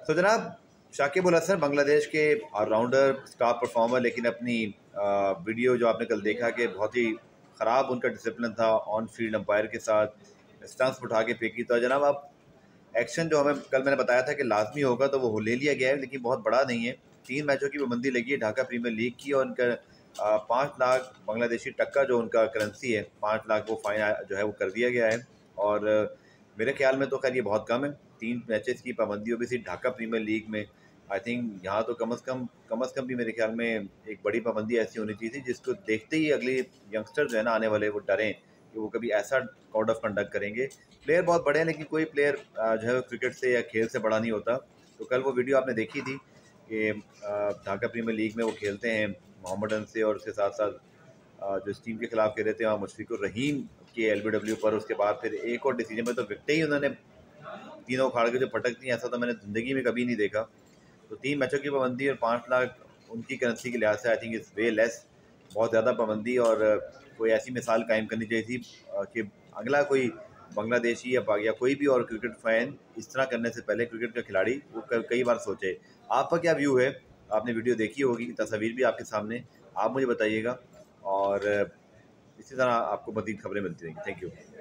तो जनाब शाकिब उल हसन बांग्लादेश के ऑलराउंडर स्टार परफॉर्मर, लेकिन अपनी वीडियो जो आपने कल देखा कि बहुत ही ख़राब उनका डिसिप्लिन था ऑन फील्ड अंपायर के साथ, स्टंप्स उठा के फेंकी। तो जनाब आप एक्शन जो हमें कल मैंने बताया था कि लाजमी होगा तो वो ले लिया गया है, लेकिन बहुत बड़ा नहीं है। 3 मैचों की पाबंदी लगी है ढाका प्रीमियर लीग की, और उनका 5 लाख बांग्लादेशी टक्का जो उनका करेंसी है 5 लाख वो फाइन जो है वो कर दिया गया है। और मेरे ख्याल में तो खैर ये बहुत कम है, 3 मैचेस की पाबंदी होगी सिर्फ ढाका प्रीमियर लीग में। आई थिंक यहाँ तो कम अज़ कम भी मेरे ख्याल में एक बड़ी पाबंदी ऐसी होनी चाहिए थी जिसको देखते ही अगले यंगस्टर जो है ना आने वाले वो डरें कि वो कभी ऐसा कोड ऑफ कंडक्ट करेंगे। प्लेयर बहुत बड़े हैं, लेकिन कोई प्लेयर जो है क्रिकेट से या खेल से बड़ा नहीं होता। तो कल वो वीडियो आपने देखी थी कि ढाका प्रीमियर लीग में वो खेलते हैं मोहम्मडन से, और उसके साथ साथ जो इस टीम के खिलाफ खेल रहे थे वहाँ मुशफिकुर रहीम के LBW पर। उसके बाद फिर एक और डिसीजन में तो विकटें ही उन्होंने तीनों उखाड़ के जो पटक दी, ऐसा तो मैंने ज़िंदगी में कभी नहीं देखा। तो 3 मैचों की पाबंदी और 5 लाख उनकी करेंसी के लिहाज से I think is way less, बहुत ज़्यादा पाबंदी। और कोई ऐसी मिसाल कायम करनी चाहिए थी कि अगला कोई बांग्लादेशी या कोई भी और क्रिकेट फ़ैन इस तरह करने से पहले क्रिकेट का खिलाड़ी वो कई बार सोचे। आपका क्या व्यू है? आपने वीडियो देखी होगी, तस्वीर भी आपके सामने, आप मुझे बताइएगा। और इसी तरह आपको मज़ीद खबरें मिलती रहेंगी। Thank you.